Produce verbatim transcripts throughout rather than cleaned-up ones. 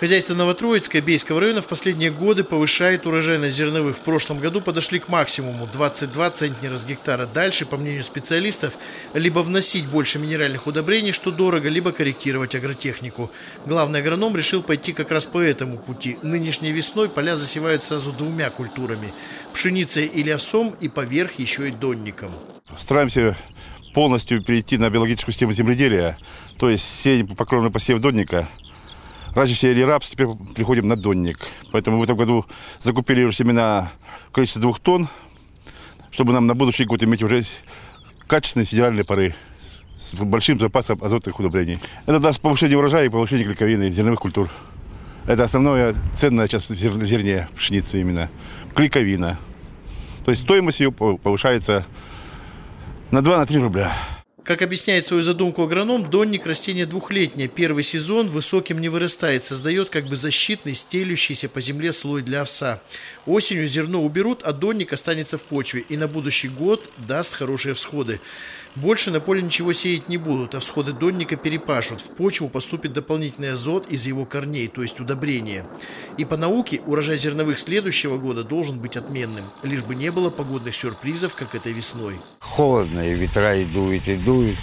Хозяйство Новотроицка Бейского района в последние годы повышает урожайность зерновых. В прошлом году подошли к максимуму – двадцать два центнера с гектара. Дальше, по мнению специалистов, либо вносить больше минеральных удобрений, что дорого, либо корректировать агротехнику. Главный агроном решил пойти как раз по этому пути. Нынешней весной поля засевают сразу двумя культурами – пшеницей или овсом, и поверх еще и донником. Стараемся полностью перейти на биологическую систему земледелия, то есть сеять покровный посев донника. Раньше сеяли рапс, теперь приходим на донник. Поэтому в этом году закупили уже семена в количестве двух тонн, чтобы нам на будущий год иметь уже качественные сидеральные поры с большим запасом азотных удобрений. Это даст повышение урожая и повышение клейковины зерновых культур. Это основное ценное сейчас в зерне пшеницы именно. Клейковина. То есть стоимость ее повышается на два-три рубля. Как объясняет свою задумку агроном, донник – растение двухлетнее. Первый сезон высоким не вырастает, создает как бы защитный, стелющийся по земле слой для овса. Осенью зерно уберут, а донник останется в почве и на будущий год даст хорошие всходы. Больше на поле ничего сеять не будут, а всходы донника перепашут. В почву поступит дополнительный азот из его корней, то есть удобрение. И по науке урожай зерновых следующего года должен быть отменным, лишь бы не было погодных сюрпризов, как этой весной. Холодно, и ветра и дует, и дует.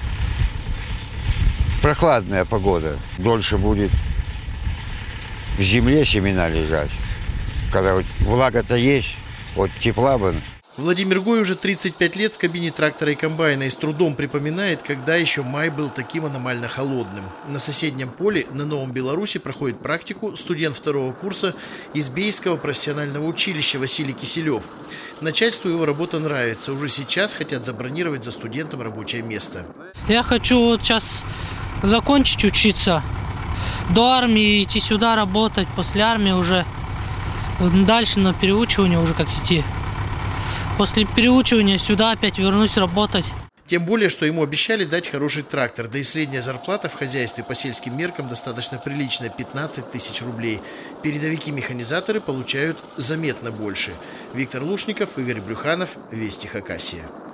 Прохладная погода. Дольше будет в земле семена лежать. Когда вот влага-то есть, вот тепла бы. Владимир Гой уже тридцать пять лет в кабине трактора и комбайна и с трудом припоминает, когда еще май был таким аномально холодным. На соседнем поле на Новом Беларуси проходит практику студент второго курса из Бейского профессионального училища Василий Киселев. Начальству его работа нравится. Уже сейчас хотят забронировать за студентом рабочее место. Я хочу вот сейчас закончить учиться, до армии идти сюда работать, после армии уже дальше на переучивание уже как идти. После переучивания сюда опять вернусь работать. Тем более, что ему обещали дать хороший трактор, да и средняя зарплата в хозяйстве по сельским меркам достаточно приличная – пятнадцать тысяч рублей. Передовики-механизаторы получают заметно больше. Виктор Лушников, Игорь Брюханов, Вести Хакасия.